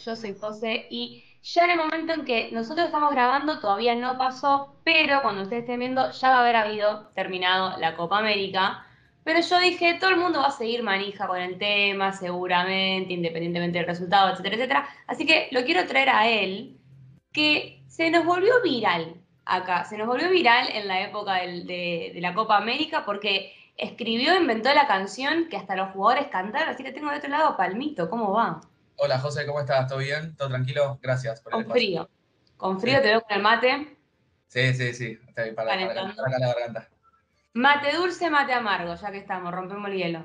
Yo soy José y ya en el momento en que nosotros estamos grabando todavía no pasó, pero cuando ustedes estén viendo ya va a haber habido terminado la Copa América. Pero yo dije, todo el mundo va a seguir manija con el tema, seguramente, independientemente del resultado, etcétera, etcétera. Así que lo quiero traer a él, que se nos volvió viral acá, se nos volvió viral en la época de la Copa América porque escribió, inventó la canción que hasta los jugadores cantaron, así que tengo de otro lado a Palmito, ¿cómo va? Hola José, ¿cómo estás? ¿Todo bien? ¿Todo tranquilo? Gracias por el Con espacio. frío. Con Sí, frío te veo con el mate sí. Está bien, para calentar calentando. acá la garganta. Mate dulce, mate amargo, ya que estamos, rompemos el hielo.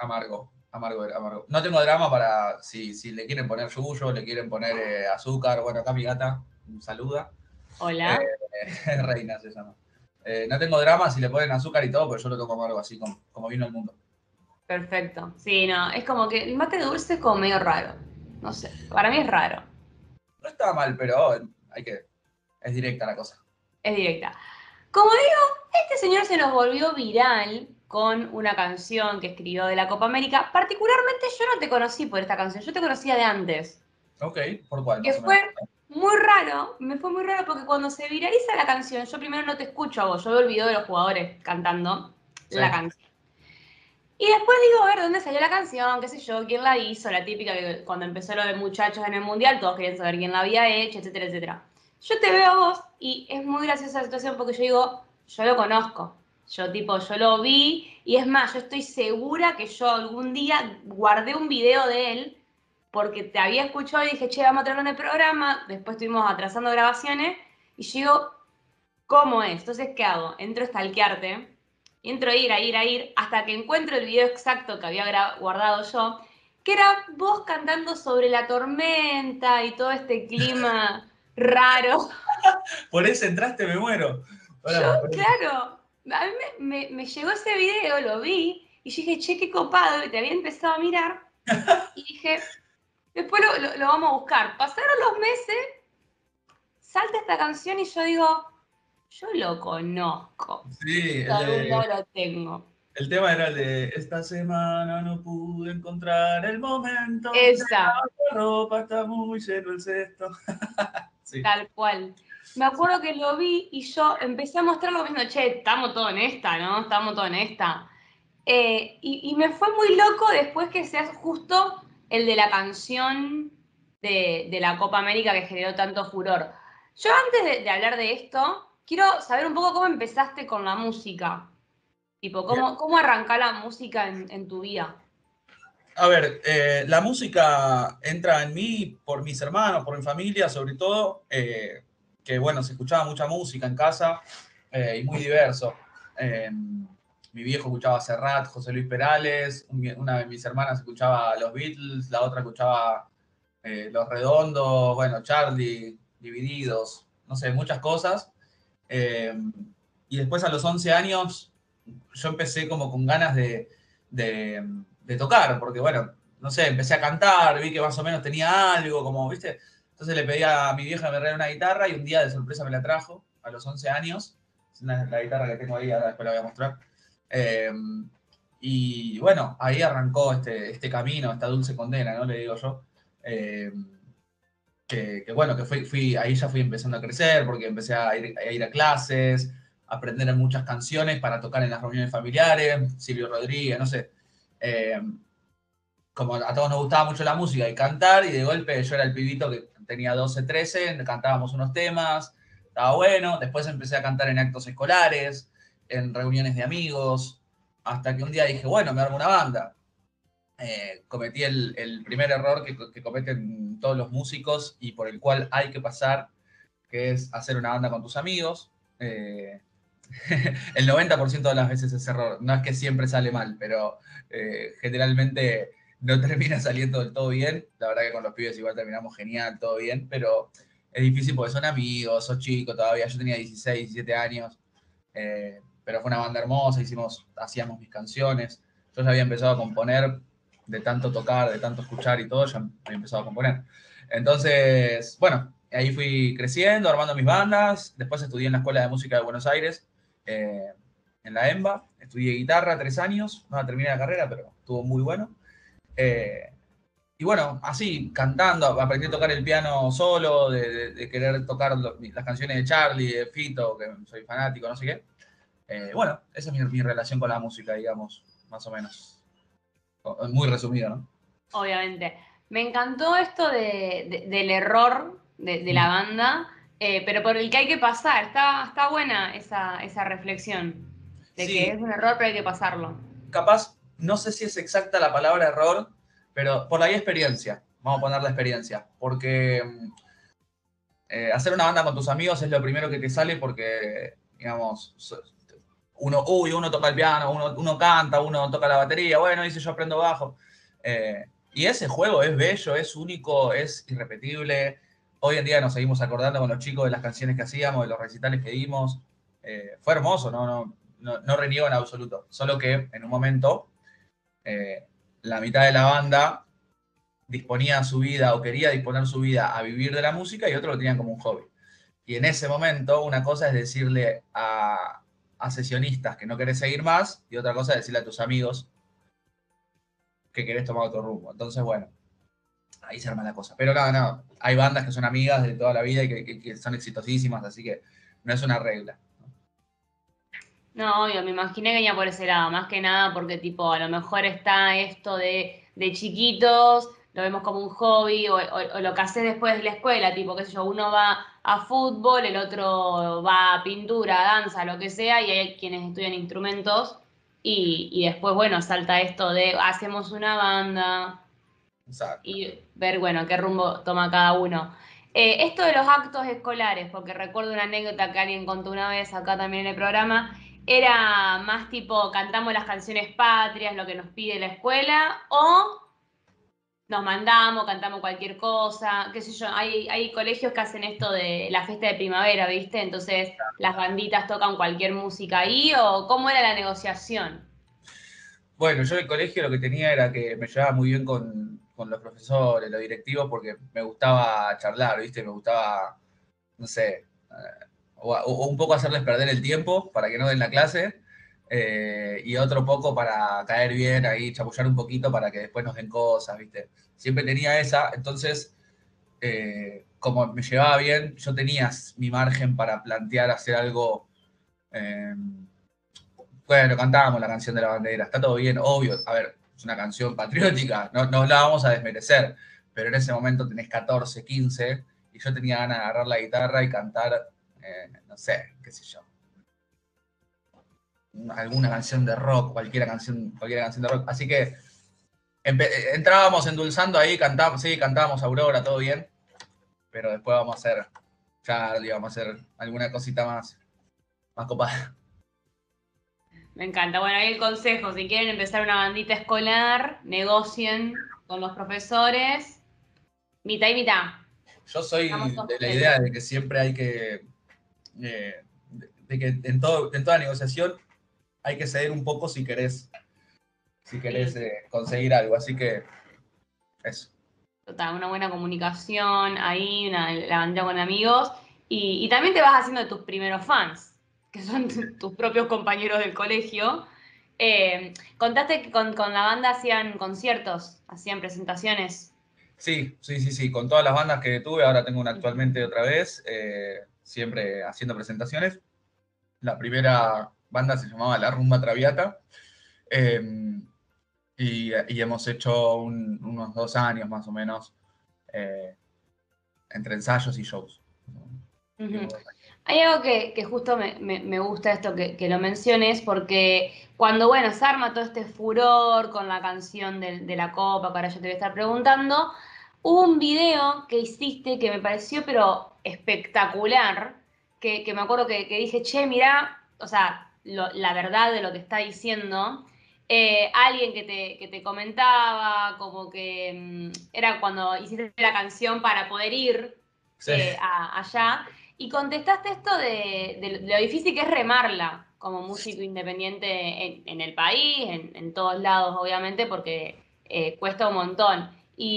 Amargo. No tengo drama para si le quieren poner yuyo, le quieren poner azúcar. Bueno, acá mi gata saluda. Eh, Hola. Reina se llama. No tengo drama si le ponen azúcar y todo, pero yo lo tomo amargo, así como vino el mundo. Perfecto. Sí, no, es como que el mate dulce es como medio raro. No sé, para mí es raro. No está mal, pero es directa la cosa. Es directa. Como digo, este señor se nos volvió viral con una canción que escribió de la Copa América. Particularmente yo no te conocí por esta canción, yo te conocía de antes. Ok, ¿por cuál Que más o menos? fue muy raro, me fue muy raro porque cuando se viraliza la canción, yo primero no te escucho a vos, yo veo el video de los jugadores cantando Sí. la canción. Y después digo, a ver, ¿dónde salió la canción? ¿Qué sé yo? ¿Quién la hizo? La típica que cuando empezó lo de muchachos en el mundial, todos querían saber quién la había hecho, etcétera, etcétera. Yo te veo a vos y es muy graciosa la situación porque yo digo, yo lo conozco. Yo tipo, yo lo vi y es más, yo estoy segura que yo algún día guardé un video de él porque te había escuchado y dije, che, vamos a traerlo en el programa. Después estuvimos atrasando grabaciones y yo digo, ¿cómo es? Entonces, ¿qué hago? Entro a stalkearte, y entro a ir, hasta que encuentro el video exacto que había guardado yo, que era vos cantando sobre la tormenta y todo este clima raro. Por ese entraste, me muero. Yo, Hola, por eso. claro, a mí me llegó ese video, lo vi, y yo dije, che, qué copado, y te había empezado a mirar, y dije, después lo vamos a buscar. Pasaron los meses, salta esta canción y yo digo, yo lo conozco. Sí, Esto de algún lado lo tengo. el tema era el de esta semana no pude encontrar el momento de Esa, la ropa, está muy lleno el cesto. Sí, tal cual. Me acuerdo que lo vi y yo empecé a mostrarlo diciendo, che, estamos todos en esta, ¿no? Estamos todos en esta. Y me fue muy loco después que seas justo el de la canción de la Copa América que generó tanto furor. Yo antes de hablar de esto, quiero saber un poco cómo empezaste con la música. Tipo, bien. cómo arrancó la música en tu vida. A ver, la música entra en mí por mis hermanos, por mi familia, sobre todo, que bueno, se escuchaba mucha música en casa y muy diverso. Mi viejo escuchaba Serrat, José Luis Perales, una de mis hermanas escuchaba los Beatles, la otra escuchaba Los Redondos, bueno, Charlie, Divididos, no sé, muchas cosas. Eh, y después a los 11 años yo empecé como con ganas de, de tocar, porque bueno, no sé, empecé a cantar, vi que más o menos tenía algo, como, ¿viste? Entonces le pedí a mi vieja que me regale una guitarra y un día de sorpresa me la trajo a los 11 años. Es la guitarra que tengo ahí, ahora después la voy a mostrar. Eh, y bueno, ahí arrancó este camino, esta dulce condena, ¿no? Le digo yo. Eh, bueno, que ahí ya fui empezando a crecer porque empecé a ir a clases, a aprender muchas canciones para tocar en las reuniones familiares, Silvio Rodríguez, no sé. Eh, Como a todos nos gustaba mucho la música y cantar, y de golpe yo era el pibito que tenía 12 13 cantábamos unos temas, estaba bueno, después empecé a cantar en actos escolares, en reuniones de amigos, hasta que un día dije, bueno, me armo una banda. Cometí el primer error que cometen todos los músicos y por el cual hay que pasar, que es hacer una banda con tus amigos. Eh, el 90% de las veces es error. No es que siempre sale mal, pero generalmente no termina saliendo del todo bien. La verdad que con los pibes igual terminamos genial, todo bien, pero es difícil porque son amigos, sos chico todavía. Yo tenía 16 17 años, pero fue una banda hermosa, hacíamos mis canciones. Yo ya había empezado a componer de tanto tocar, de tanto escuchar y todo, ya había empezado a componer. Entonces, bueno, ahí fui creciendo, armando mis bandas. Después estudié en la Escuela de Música de Buenos Aires, eh, en la EMBA. Estudié guitarra 3 años, no terminé la carrera, pero estuvo muy bueno. Eh, y bueno, así, cantando, aprendí a tocar el piano solo, de querer tocar las canciones de Charlie, de Fito, que soy fanático, no sé qué. Bueno, esa es mi relación con la música, digamos, más o menos. Muy resumido, ¿no? Obviamente. Me encantó esto del error de la banda, pero por el que hay que pasar. Está buena esa reflexión de que es Sí, un error, pero hay que pasarlo. capaz, no sé si es exacta la palabra error, pero por ahí experiencia. Vamos a poner la experiencia. Porque hacer una banda con tus amigos es lo primero que te sale porque, digamos, uno toca el piano, uno canta, uno toca la batería, bueno, dice yo aprendo bajo. Y ese juego es bello, es único, es irrepetible. Hoy en día nos seguimos acordando con los chicos de las canciones que hacíamos, de los recitales que dimos. Fue hermoso, no reniego en absoluto. Solo que en un momento la mitad de la banda disponía su vida o quería disponer su vida a vivir de la música y otros lo tenían como un hobby. Y en ese momento, una cosa es decirle a sesionistas que no querés seguir más, y otra cosa es decirle a tus amigos que querés tomar otro rumbo. Entonces, bueno, ahí se arma la cosa. Pero no, hay bandas que son amigas de toda la vida y que son exitosísimas, así que no es una regla. No, obvio, me imaginé que venía por ese lado, más que nada porque tipo, a lo mejor está esto de chiquitos, lo vemos como un hobby, o lo que haces después de la escuela, tipo, qué sé yo, uno va a fútbol, el otro va a pintura, danza, lo que sea, y hay quienes estudian instrumentos, y después, bueno, salta esto de hacemos una banda, Exacto. y ver, bueno, qué rumbo toma cada uno. Esto de los actos escolares, porque recuerdo una anécdota que alguien contó una vez acá también en el programa, era más tipo cantamos las canciones patrias, lo que nos pide la escuela, o nos mandamos, cantamos cualquier cosa, qué sé yo, hay colegios que hacen esto de la fiesta de primavera, ¿viste? Entonces las banditas tocan cualquier música ahí, o cómo era la negociación. Bueno, yo en el colegio lo que tenía era que me llevaba muy bien con los profesores, los directivos, porque me gustaba charlar, ¿viste? Me gustaba, no sé, o un poco hacerles perder el tiempo para que no den la clase, y otro poco para caer bien ahí, chapullar un poquito para que después nos den cosas, ¿viste? Siempre tenía esa, entonces, como me llevaba bien, yo tenía mi margen para plantear hacer algo. eh, bueno, cantábamos la canción de la bandera, está todo bien, obvio. A ver, es una canción patriótica, no la vamos a desmerecer, pero en ese momento tenés 14, 15, y yo tenía ganas de agarrar la guitarra y cantar, no sé, qué sé yo, alguna canción de rock, cualquier canción de rock. Así que entrábamos endulzando ahí, cantábamos, sí, cantábamos Aurora, todo bien, pero después vamos a hacer Charlie, vamos a hacer alguna cosita más copada. Me encanta. Bueno, ahí el consejo, si quieren empezar una bandita escolar, negocien con los profesores, mitad y mitad. Yo Estamos soy todos de la idea contentos. de que siempre hay que, de que en toda negociación hay que ceder un poco si querés Sí, conseguir algo. Así que eso. total, una buena comunicación ahí, la bandita con amigos. Y también te vas haciendo de tus primeros fans, que son tus propios compañeros del colegio. Contaste que con la banda hacían conciertos, hacían presentaciones. Sí. Con todas las bandas que tuve, ahora tengo una actualmente otra vez, siempre haciendo presentaciones. La primera banda se llamaba La Rumba Traviata. eh, y hemos hecho unos 2 años más o menos, eh, entre ensayos y shows. Ujú. Hay algo que justo me gusta esto que lo menciones, porque cuando, bueno, se arma todo este furor con la canción de la Copa, que ahora yo te voy a estar preguntando, hubo un video que hiciste que me pareció pero espectacular, que me acuerdo que dije, che, mirá, o sea, la verdad de lo que está diciendo, alguien que te comentaba, como que era cuando hiciste la canción para poder ir Sí, allá. Y contestaste esto de lo difícil que es remarla como músico independiente en el país, en todos lados, obviamente, porque cuesta un montón.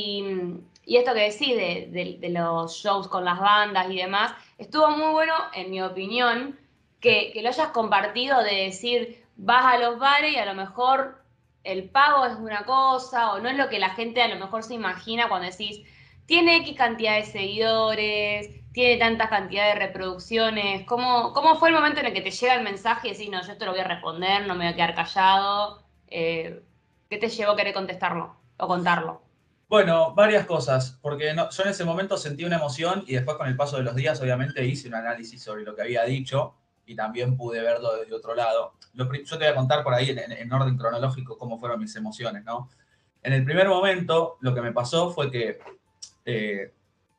Y esto que decís de los shows con las bandas y demás, estuvo muy bueno, en mi opinión, sí, que lo hayas compartido de decir, vas a los bares y a lo mejor el pago es una cosa o no es lo que la gente a lo mejor se imagina cuando decís, tiene X cantidad de seguidores, tiene tanta cantidad de reproducciones. ¿Cómo fue el momento en el que te llega el mensaje y decís, no, yo esto lo voy a responder, no me voy a quedar callado? ¿Qué te llevó a querer contestarlo o contarlo? Bueno, varias cosas, porque yo en ese momento sentí una emoción y después con el paso de los días obviamente hice un análisis sobre lo que había dicho y también pude verlo desde otro lado. Yo te voy a contar por ahí en orden cronológico cómo fueron mis emociones, ¿no? En el primer momento lo que me pasó fue que eh,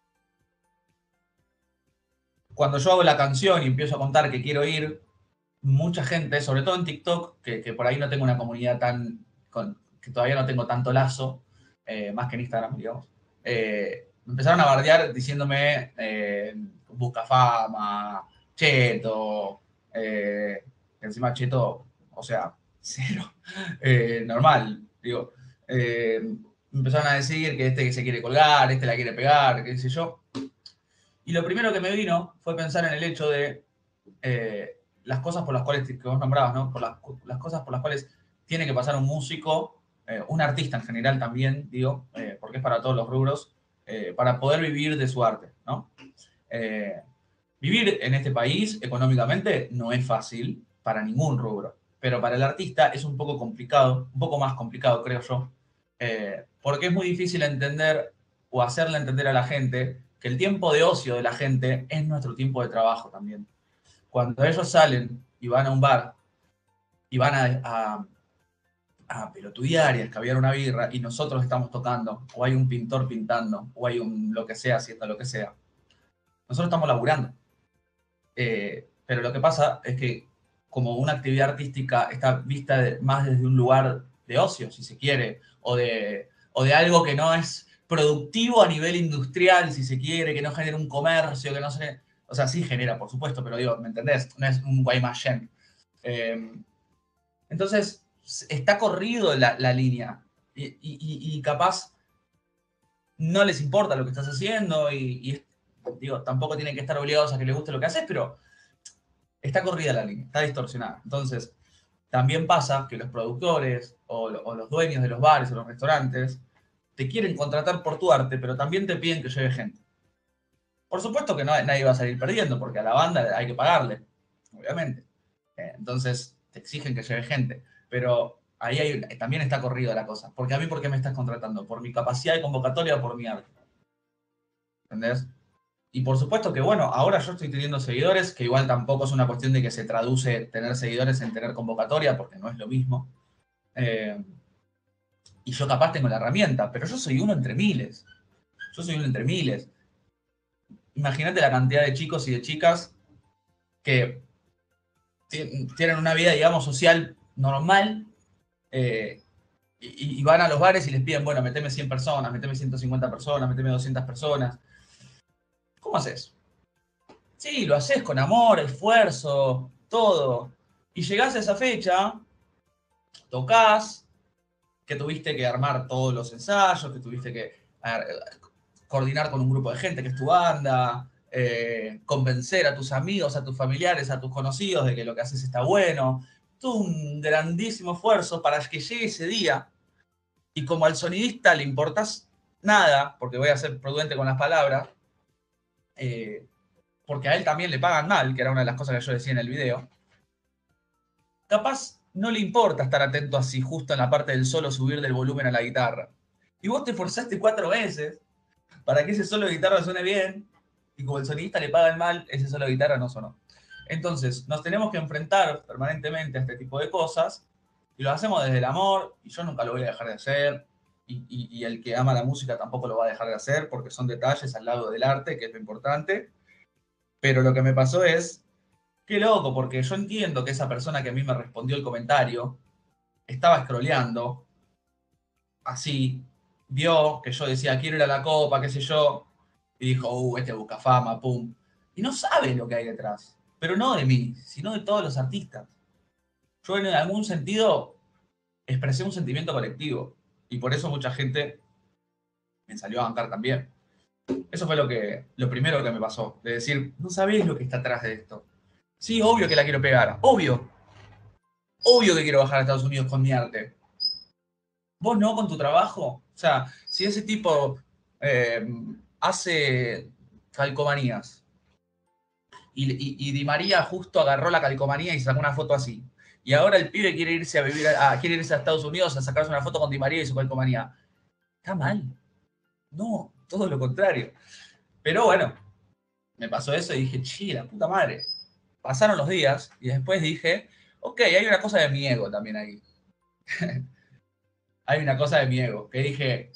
cuando yo hago la canción y empiezo a contar que quiero ir, mucha gente, sobre todo en TikTok, que por ahí no tengo una comunidad que todavía no tengo tanto lazo, más que en Instagram, digamos, me empezaron a bardear diciéndome busca fama, cheto, encima cheto, o sea, cero, normal, digo. Me empezaron a decir que este que se quiere colgar, este la quiere pegar, qué sé yo. Y lo primero que me vino fue pensar en el hecho de las cosas por las cuales, que vos nombrabas, ¿no? Por las cosas por las cuales tiene que pasar un músico, un artista en general también, digo, porque es para todos los rubros, para poder vivir de su arte, ¿no? Eh, Vivir en este país económicamente no es fácil para ningún rubro, pero para el artista es un poco complicado, un poco más complicado, creo yo, porque es muy difícil entender o hacerle entender a la gente que el tiempo de ocio de la gente es nuestro tiempo de trabajo también. Cuando ellos salen y van a un bar y van a pelotudear y a escabiar una birra y nosotros estamos tocando, o hay un pintor pintando, o hay un lo que sea haciendo lo que sea, nosotros estamos laburando. Pero lo que pasa es que como una actividad artística está vista más desde un lugar de ocio, si se quiere, o de algo que no es productivo a nivel industrial, si se quiere, que no genera un comercio, que no se... O sea, sí genera, por supuesto, pero digo, ¿me entendés? No es un Guaymallén. Eh, entonces, está corrido la línea y capaz no les importa lo que estás haciendo y digo, tampoco tienen que estar obligados a que les guste lo que haces, pero está corrida la línea, está distorsionada. Entonces, también pasa que los productores o los dueños de los bares o los restaurantes te quieren contratar por tu arte, pero también te piden que lleve gente. Por supuesto que nadie va a salir perdiendo, porque a la banda hay que pagarle, obviamente. Entonces, te exigen que lleve gente. Pero ahí también está corrida la cosa. Porque a mí, ¿por qué me estás contratando? ¿Por mi capacidad de convocatoria o por mi arte? ¿Entendés? Y por supuesto que, bueno, ahora yo estoy teniendo seguidores, que igual tampoco es una cuestión de que se traduce tener seguidores en tener convocatoria, porque no es lo mismo. Eh, y yo capaz tengo la herramienta, pero yo soy uno entre miles. Yo soy uno entre miles. Imagínate la cantidad de chicos y de chicas que tienen una vida, digamos, social normal eh, y van a los bares y les piden, bueno, meteme 100 personas, meteme 150 personas, meteme 200 personas. ¿Cómo haces? Sí, lo haces con amor, esfuerzo, todo. Y llegás a esa fecha, tocas, que tuviste que armar todos los ensayos, que tuviste que coordinar con un grupo de gente que es tu banda, convencer a tus amigos, a tus familiares, a tus conocidos de que lo que haces está bueno. Todo un grandísimo esfuerzo para que llegue ese día y como al sonidista le importás nada, porque voy a ser prudente con las palabras, eh, porque a él también le pagan mal, que era una de las cosas que yo decía en el video, capaz no le importa estar atento así justo en la parte del solo subir del volumen a la guitarra. Y vos te esforzaste 4 veces para que ese solo de guitarra suene bien, y como el sonidista le pagan mal, ese solo de guitarra no sonó. Entonces, nos tenemos que enfrentar permanentemente a este tipo de cosas, y lo hacemos desde el amor, y yo nunca lo voy a dejar de hacer, y el que ama la música tampoco lo va a dejar de hacer, porque son detalles al lado del arte, que es lo importante. Pero lo que me pasó es, qué loco, porque yo entiendo que esa persona que a mí me respondió el comentario estaba scrolleando, así, vio que yo decía, quiero ir a la copa, qué sé yo, y dijo, este busca fama, pum. Y no sabe lo que hay detrás, pero no de mí, sino de todos los artistas. Yo en algún sentido expresé un sentimiento colectivo, y por eso mucha gente me salió a bancar también. Eso fue lo primero que me pasó, de decir, no sabéis lo que está atrás de esto. Sí, obvio que la quiero pegar, obvio que quiero bajar a Estados Unidos con mi arte, vos no con tu trabajo. O sea, si ese tipo hace calcomanías y Di María justo agarró la calcomanía y sacó una foto así. Y ahora el pibe quiere irse a vivir, quiere irse a Estados Unidos a sacarse una foto con Di María y su calcomanía. Está mal. No, todo lo contrario. Pero bueno, me pasó eso y dije, chi, la puta madre. Pasaron los días y después dije, ok, hay una cosa de mi ego también ahí. Hay una cosa de mi ego, que dije,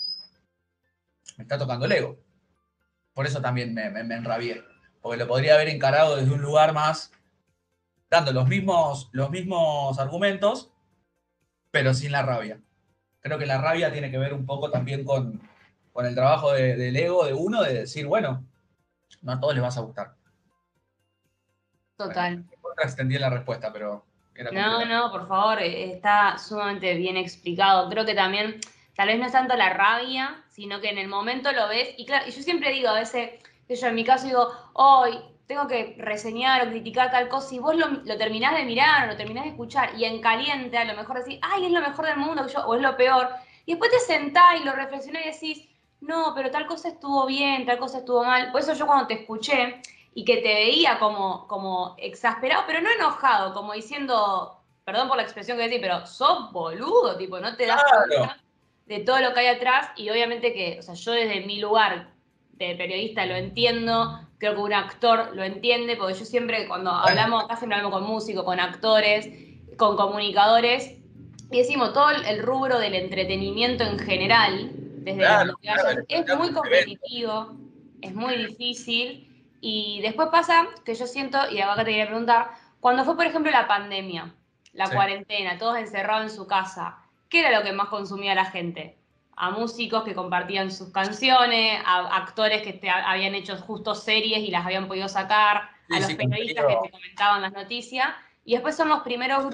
me está tocando el ego. Por eso también me enrabié. Porque lo podría haber encarado desde un lugar más, dando los mismos argumentos, pero sin la rabia. Creo que la rabia tiene que ver un poco también con el trabajo del ego de uno, de decir, bueno, no a todos les vas a gustar. Bueno, Total. extendí la respuesta, pero era No, completa. no, por favor, está sumamente bien explicado. Creo que también, tal vez no es tanto la rabia, sino que en el momento lo ves. Y claro, y yo siempre digo, a veces, que yo en mi caso digo, hoy tengo que reseñar o criticar tal cosa, y vos lo terminás de mirar o lo terminás de escuchar, y en caliente a lo mejor decís, ay, es lo mejor del mundo, o es lo peor. Y después te sentás y lo reflexionás y decís, no, pero tal cosa estuvo bien, tal cosa estuvo mal. Por eso yo cuando te escuché y que te veía como exasperado, pero no enojado, como diciendo, perdón por la expresión que decís, pero sos boludo, tipo, no te das Claro. cuenta de todo lo que hay atrás. Y obviamente que, o sea, yo desde mi lugar de periodista lo entiendo, creo que un actor lo entiende, porque yo siempre cuando hablamos, acá siempre hablamos con músicos, con actores, con comunicadores, y decimos todo el rubro del entretenimiento en general, desde Claro, lo que claro, hayas, el es muy espectáculo se vende. competitivo, es muy difícil. Y después pasa que yo siento, y acá te quería preguntar, cuando fue, por ejemplo, la pandemia, la Sí, cuarentena, todos encerrados en su casa, ¿qué era lo que más consumía la gente? A músicos que compartían sus canciones, a actores que habían hecho justo series y las habían podido sacar, a sí, los sí, periodistas que te contenido. comentaban las noticias, y después son los primeros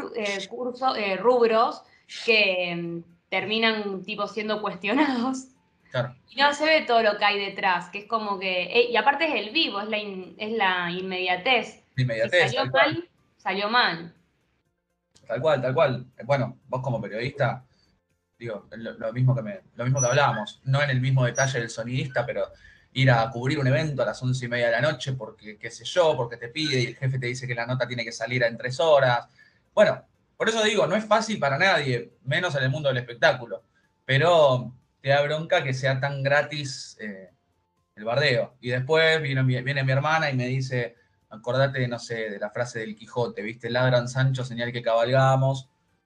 rubros que terminan tipo siendo cuestionados Claro, y no se ve todo lo que hay detrás, que es como que, y aparte es el vivo, es la inmediatez. de Si inmediatez, salió tal cual. mal, salió mal. Tal cual, tal cual. Bueno, vos como periodista, digo, lo mismo que hablábamos, no en el mismo detalle del sonidista, pero ir a cubrir un evento a las 11:30 de la noche porque, qué sé yo, porque te pide y el jefe te dice que la nota tiene que salir en 3 horas. Bueno, por eso digo, no es fácil para nadie, menos en el mundo del espectáculo, pero te da bronca que sea tan gratis el bardeo. Y después viene mi hermana y me dice, acordate, no sé, de la frase del Quijote, ¿viste? Ladran Sancho, señal que cabalgamos.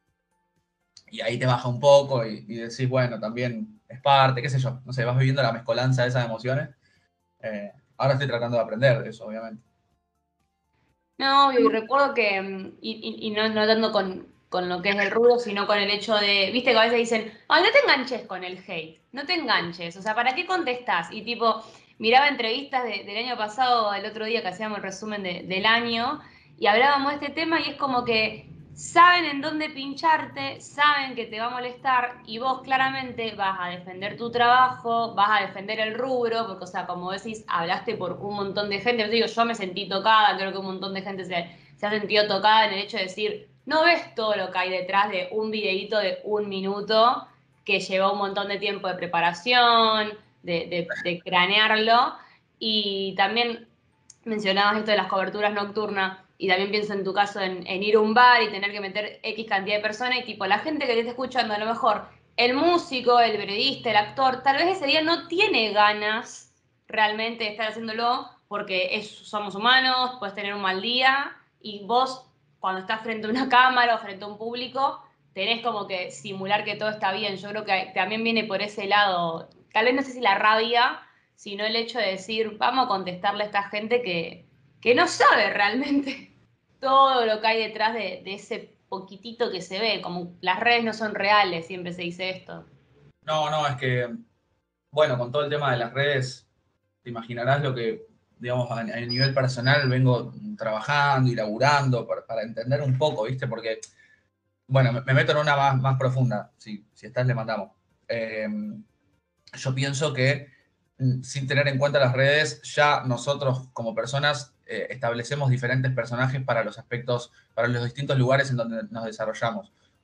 Y ahí te baja un poco y decís, bueno, también es parte, qué sé yo, no sé, vas viviendo la mezcolanza de esas emociones. Ahora estoy tratando de aprender de eso, obviamente. No, obvio, y recuerdo que, y no tanto con lo que es el rudo, sino con el hecho de, viste que a veces dicen, ay, no te enganches con el hate, no te enganches, o sea, ¿para qué contestás? Y tipo, miraba entrevistas del año pasado, el otro día que hacíamos el resumen del año, y hablábamos de este tema y es como que saben en dónde pincharte, saben que te va a molestar y vos claramente vas a defender tu trabajo, vas a defender el rubro, porque, o sea, como decís, hablaste por un montón de gente, yo digo, yo me sentí tocada, creo que un montón de gente se ha sentido tocada en el hecho de decir, no ves todo lo que hay detrás de un videíto de 1 minuto que llevó un montón de tiempo de preparación, de cranearlo, y también mencionabas esto de las coberturas nocturnas y también pienso en tu caso en ir a un bar y tener que meter X cantidad de personas y tipo la gente que te está escuchando, a lo mejor el músico, el periodista, el actor, tal vez ese día no tiene ganas realmente de estar haciéndolo porque somos humanos, puedes tener un mal día y vos cuando estás frente a una cámara o frente a un público tenés como que simular que todo está bien. Yo creo que también viene por ese lado, tal vez no sé si la rabia, sino el hecho de decir, vamos a contestarle a esta gente que no sabe realmente todo lo que hay detrás de ese poquitito que se ve, como las redes no son reales, siempre se dice esto. No, no, es que, bueno, con todo el tema de las redes, te imaginarás lo que, digamos, a nivel personal vengo trabajando y laburando para entender un poco, ¿viste? Porque, bueno, me meto en una más profunda. Si estás, le mandamos. Eh, yo pienso que sin tener en cuenta las redes, ya nosotros como personas establecemos diferentes personajes para los aspectos, para los distintos lugares en donde nos desarrollamos.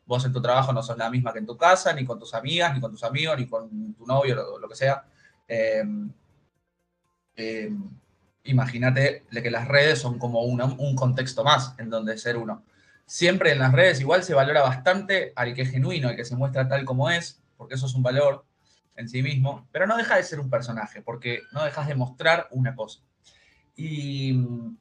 vos en tu trabajo no sos la misma que en tu casa, ni con tus amigas, ni con tus amigos, ni con tu novio, lo que sea. Eh, eh, Imagínate que las redes son como un contexto más en donde ser uno. Siempre en las redes igual se valora bastante al que es genuino, al que se muestra tal como es, porque eso es un valor en sí mismo, pero no deja de ser un personaje, porque no dejas de mostrar una cosa. Y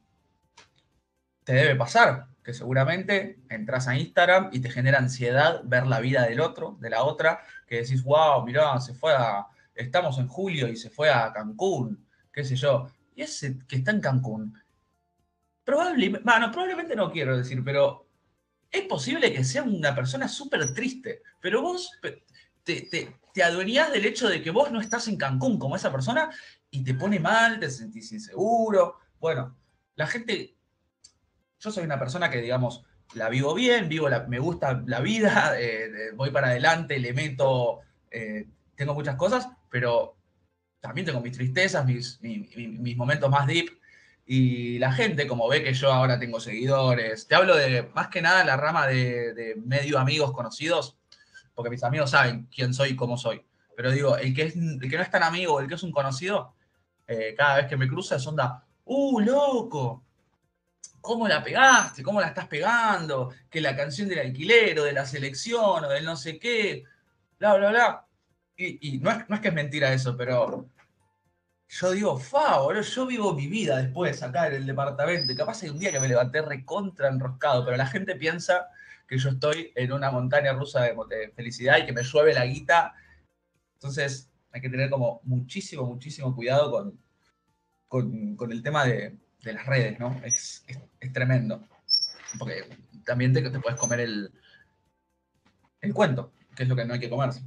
te debe pasar que seguramente entras a Instagram y te genera ansiedad ver la vida del otro, de la otra, que decís, wow, mirá, estamos en julio y se fue a Cancún, qué sé yo. Y ese que está en Cancún, probablemente, bueno, probablemente no quiero decir, pero es posible que sea una persona súper triste, pero vos te adueñás del hecho de que vos no estás en Cancún como esa persona y te pone mal, te sentís inseguro. Bueno, la gente, yo soy una persona que, digamos, la vivo bien, me gusta la vida, voy para adelante, le meto, tengo muchas cosas, pero también tengo mis tristezas, mis momentos más deep. Y la gente, como ve que yo ahora tengo seguidores, te hablo de más que nada la rama de medio amigos conocidos, porque mis amigos saben quién soy y cómo soy. Pero digo, el que no es tan amigo, el que es un conocido, cada vez que me cruza es onda, loco! ¿Cómo la pegaste? ¿Cómo la estás pegando? Que la canción del alquiler o de la selección o del no sé qué, bla, bla, bla. Y no es que es mentira eso, pero yo digo, boludo, yo vivo mi vida después acá en el departamento. Y capaz hay un día que me levanté recontra enroscado, pero la gente piensa que yo estoy en una montaña rusa de felicidad y que me llueve la guita. Entonces hay que tener como muchísimo, muchísimo cuidado con el tema de las redes, ¿no? Es tremendo. Porque también te puedes comer el cuento, que es lo que no hay que comerse.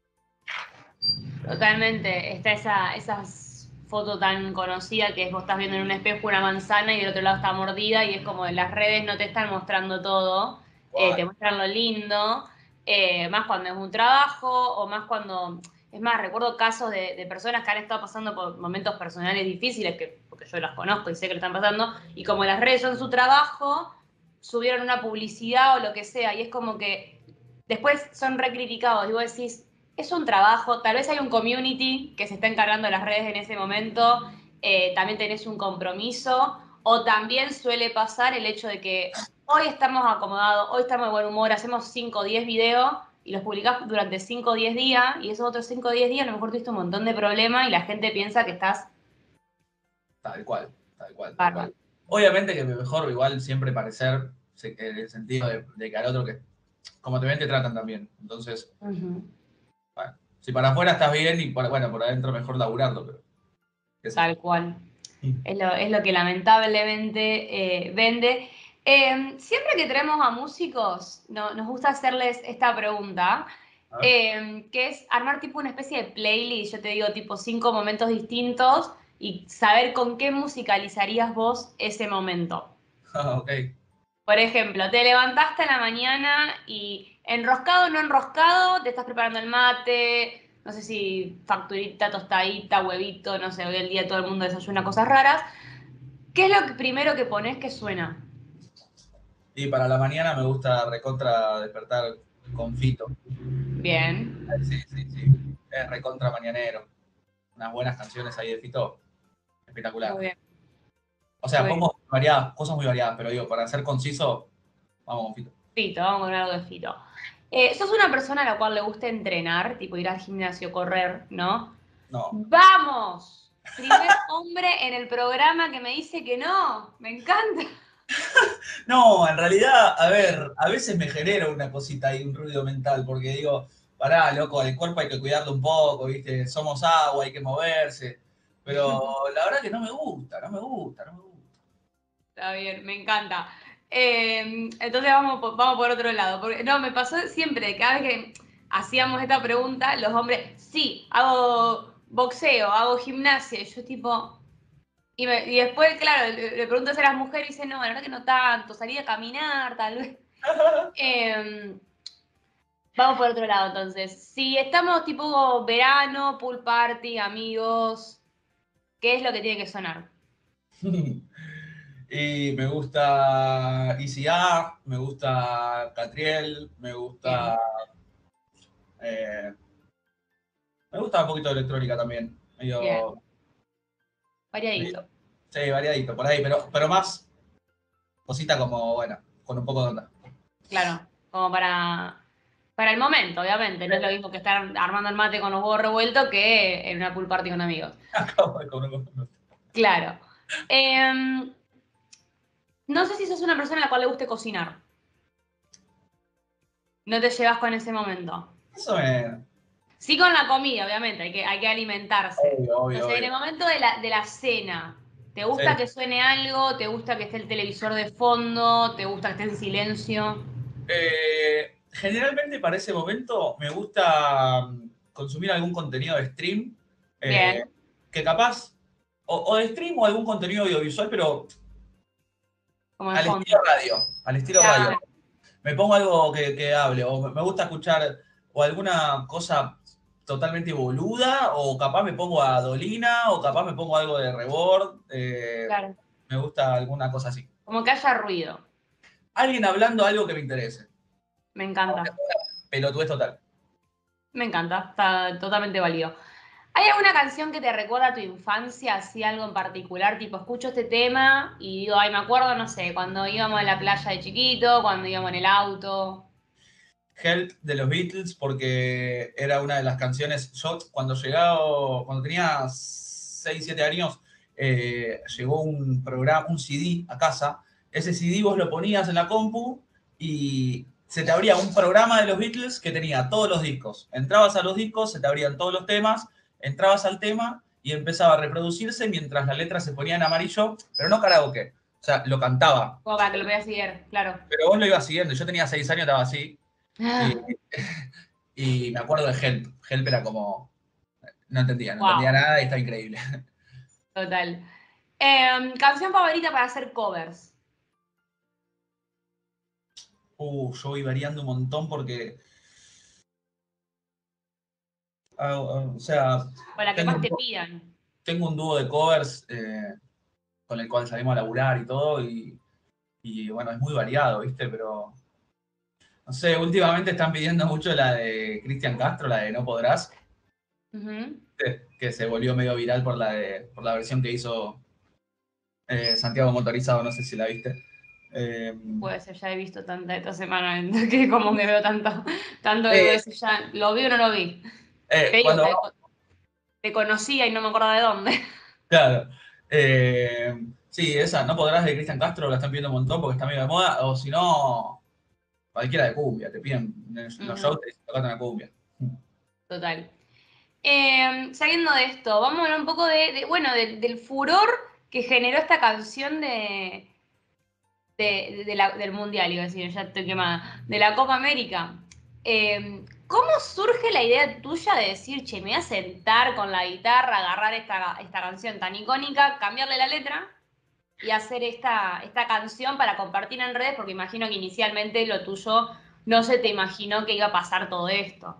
Totalmente. Está esa foto tan conocida que es vos estás viendo en un espejo una manzana y del otro lado está mordida y es como en las redes no te están mostrando todo, te muestran lo lindo, más cuando es un trabajo o más cuando... Es más, recuerdo casos de personas que han estado pasando por momentos personales difíciles, porque yo las conozco y sé que lo están pasando, y como las redes son su trabajo, subieron una publicidad o lo que sea, y es como que después son recriticados y vos decís, es un trabajo, tal vez hay un community que se está encargando de las redes en ese momento, también tenés un compromiso, o también suele pasar el hecho de que hoy estamos acomodados, hoy estamos de buen humor, hacemos 5 o 10 videos y los publicás durante 5 o 10 días, y esos otros 5 o 10 días a lo mejor tuviste un montón de problemas y la gente piensa que estás Tal cual, tal cual, tal bárbaro. cual. Obviamente que mejor igual siempre parecer en el sentido de que al otro que como te ven te tratan también. Entonces, bueno, si para afuera estás bien y bueno, por adentro mejor laburarlo, pero qué sé yo. Tal cual. Es lo que lamentablemente vende. Siempre que traemos a músicos, nos gusta hacerles esta pregunta, A ver. que es armar tipo una especie de playlist, yo te digo tipo 5 momentos distintos y saber con qué musicalizarías vos ese momento. Ok. Por ejemplo, te levantaste a la mañana y enroscado o no enroscado, te estás preparando el mate, no sé si facturita, tostadita, huevito, no sé, hoy el día todo el mundo desayuna cosas raras. ¿Qué es lo primero que pones que suena? Y para la mañana me gusta recontra despertar con Fito. Bien, Sí, sí, sí. Es recontra mañanero. Unas buenas canciones ahí de Fito. Espectacular. muy bien, O sea, muy bien. pongo variadas, cosas muy variadas, pero digo, para ser conciso, vamos con Fito. Fito, vamos con algo de Fito. ¿Sos una persona a la cual le gusta entrenar, tipo ir al gimnasio, correr, ¿no? No. ¡Vamos! Primer hombre en el programa que me dice que no. Me encanta. No, en realidad, a ver, a veces me genera una cosita ahí, un ruido mental, porque digo, pará, loco, el cuerpo hay que cuidarlo un poco, ¿viste? Somos agua, hay que moverse. Pero la verdad que no me gusta, no me gusta, no me gusta. Está bien, me encanta. Entonces vamos por otro lado. Porque, no, me pasó siempre, cada vez que hacíamos esta pregunta, los hombres, sí, hago boxeo, hago gimnasia. Y yo tipo... Y después, claro, le pregunto a las mujeres y dicen, no, la verdad que no tanto, salir a caminar, tal vez. Eh, Vamos por otro lado, entonces. Si estamos tipo verano, pool party, amigos, ¿qué es lo que tiene que sonar? Y me gusta ICA, me gusta Catriel, Bien, eh, me gusta un poquito de electrónica también. bien, Medio- variadito. sí, variadito por ahí, pero más cosita como, bueno, con un poco de onda. Claro, como para el momento, obviamente. No es lo mismo que estar armando el mate con los huevos revueltos que en una pool party con amigos. Acabo de comer un- Claro. Em, no sé si sos una persona a la cual le guste cocinar. No te llevas con ese momento. Eso me... Sí con la comida, obviamente, hay que alimentarse. Obvio, No obvio, sé, en obvio. el momento de la cena, ¿te Sí. gusta que suene algo? ¿Te gusta que esté el televisor de fondo? ¿Te gusta que esté en silencio? Generalmente para ese momento me gusta consumir algún contenido de stream, eh, Bien, que capaz, o de stream o algún contenido audiovisual, pero como de al estilo fondo. radio, al estilo radio. Claro, Me pongo algo que hable, o me gusta escuchar o alguna cosa totalmente boluda, o capaz me pongo a Dolina, o capaz me pongo algo de Rebord, claro. me gusta alguna cosa así. Como que haya ruido. Alguien hablando algo que me interese. Me encanta. Pelotudez total. Me encanta. Está totalmente válido. ¿Hay alguna canción que te recuerda a tu infancia, así algo en particular? Tipo, escucho este tema y digo, ay, me acuerdo, no sé, cuando íbamos a la playa de chiquito, cuando íbamos en el auto. Help de los Beatles porque era una de las canciones. Yo cuando llegaba, cuando tenía 6 7 años, llegó un programa, un CD a casa. Ese CD vos lo ponías en la compu y se te abría un programa de los Beatles que tenía todos los discos. Entrabas a los discos, se te abrían todos los temas, entrabas al tema y empezaba a reproducirse mientras la letra se ponía en amarillo, pero no karaoke. O sea, lo cantaba. Como para que lo veas seguir, claro. Pero vos lo ibas siguiendo. Yo tenía 6 años, estaba así. Y, y me acuerdo de Help. Help era como. No entendía Wow, nada y está increíble. total. Canción favorita para hacer covers. Yo voy variando un montón porque. O sea, O la que tengo más un, te pidan. tengo un dúo de covers con el cual salimos a laburar y todo. Y bueno, es muy variado, ¿viste? Pero. No sé, últimamente están pidiendo mucho la de Cristian Castro, la de No Podrás, Ujú. que se volvió medio viral por la versión que hizo Santiago Motorizado, no sé si la viste. Eh, Puede ser, ya he visto tanta esta semana, que como que veo tanto que puede eh, ser ya, ¿lo vi o no lo vi? Te digo, cuando te conocía y no me acuerdo de dónde. Claro. Sí, esa, no podrás de Cristian Castro, la están pidiendo un montón porque está medio de moda, o si no, cualquiera de cumbia, te piden en los Ujú, shows, te dicen tocate una cumbia. total. Saliendo de esto, vamos a hablar un poco bueno, del furor que generó esta canción del Mundial, iba a decir, ya estoy quemada, de la Copa América. ¿Cómo surge la idea tuya de decir, che, me voy a sentar con la guitarra, agarrar esta canción tan icónica, cambiarle la letra y hacer esta canción para compartir en redes? Porque imagino que inicialmente lo tuyo no se te imaginó que iba a pasar todo esto.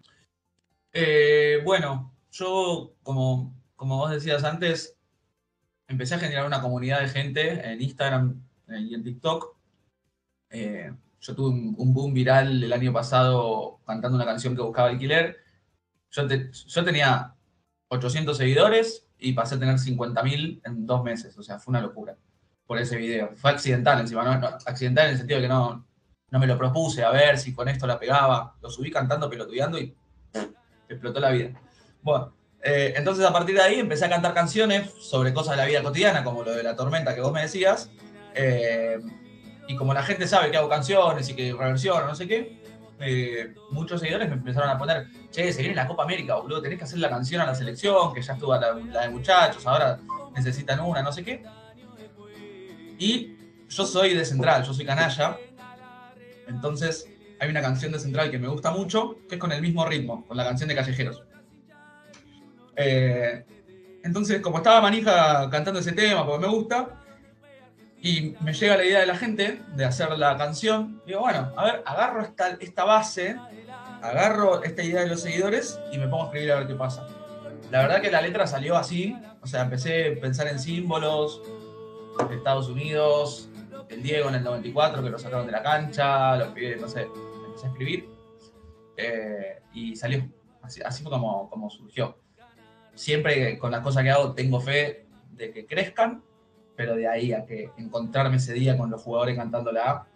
Bueno, yo, como vos decías antes, empecé a generar una comunidad de gente en Instagram y en TikTok. Yo tuve un boom viral el año pasado cantando una canción que buscaba alquiler. Yo tenía 800 seguidores y pasé a tener 50.000 en 2 meses. O sea, fue una locura por ese video. Fue accidental encima, no, accidental en el sentido de que no me lo propuse a ver si con esto la pegaba. Lo subí cantando, pelotudeando y explotó la vida. Bueno, entonces a partir de ahí empecé a cantar canciones sobre cosas de la vida cotidiana, como lo de la tormenta que vos me decías. Eh, y como la gente sabe que hago canciones y que reversiono, no sé qué, muchos seguidores me empezaron a poner, che, se viene la Copa América, boludo, tenés que hacer la canción a la selección, que ya estuvo la de muchachos, ahora necesitan una, no sé qué. Y yo soy de Central, yo soy canalla, entonces hay una canción de Central que me gusta mucho, que es con el mismo ritmo, con la canción de Callejeros. Eh, entonces, como estaba manija cantando ese tema, porque me gusta, y me llega la idea de la gente de hacer la canción. Digo, bueno, a ver, agarro esta base, agarro esta idea de los seguidores y me pongo a escribir a ver qué pasa. La verdad que la letra salió así, o sea, empecé a pensar en símbolos, de Estados Unidos, el Diego en el 94, que lo sacaron de la cancha, los pibes, no sé, empecé a escribir y salió. Así fue como surgió. Siempre con las cosas que hago tengo fe de que crezcan, pero de ahí a que encontrarme ese día con los jugadores cantando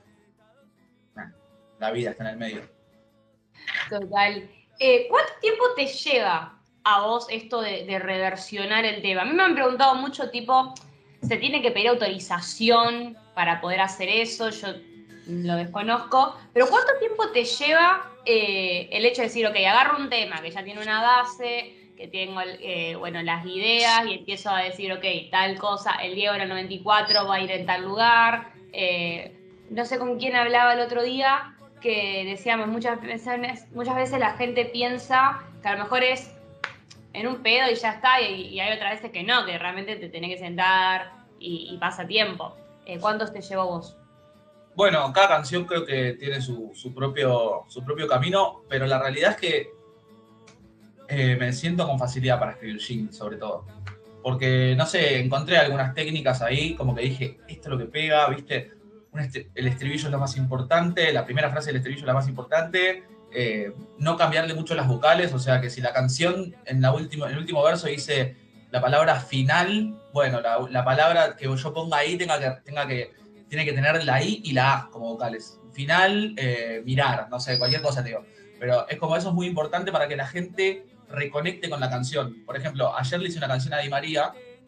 la vida está en el medio. Total. ¿Cuánto tiempo te lleva a vos esto de reversionar el tema? A mí me han preguntado mucho, tipo, ¿se tiene que pedir autorización para poder hacer eso? Yo lo desconozco. Pero ¿cuánto tiempo te lleva el hecho de decir, ok, agarro un tema que ya tiene una base, que tengo bueno, las ideas y empiezo a decir, ok, tal cosa, el Diego en el 94 va a ir en tal lugar? No sé con quién hablaba el otro día, que decíamos, muchas veces la gente piensa que a lo mejor es en un pedo y ya está, y hay otras veces que no, que realmente te tenés que sentar y pasa tiempo. ¿Cuántos te llevó vos? Bueno, cada canción creo que tiene su propio camino, pero la realidad es que me siento con facilidad para escribir jingles, sobre todo. Porque, no sé, encontré algunas técnicas ahí, como que dije, esto es lo que pega, ¿viste? El estribillo es lo más importante, la primera frase del estribillo es la más importante, no cambiarle mucho las vocales, o sea que si la canción en el último verso dice la palabra final, bueno, la palabra que yo ponga ahí tiene que tener la I y la A como vocales. Final, mirar, no sé, cualquier cosa te digo. Pero es como eso es muy importante para que la gente reconecte con la canción. Por ejemplo, ayer le hice una canción a Di María